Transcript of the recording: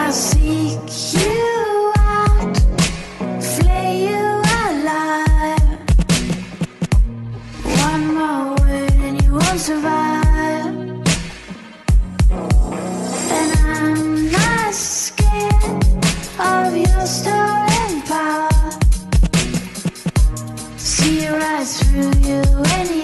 I'll seek you out, flay you alive. One more word and you won't survive. And I'm not scared of your stolen power. See right through you anyhow.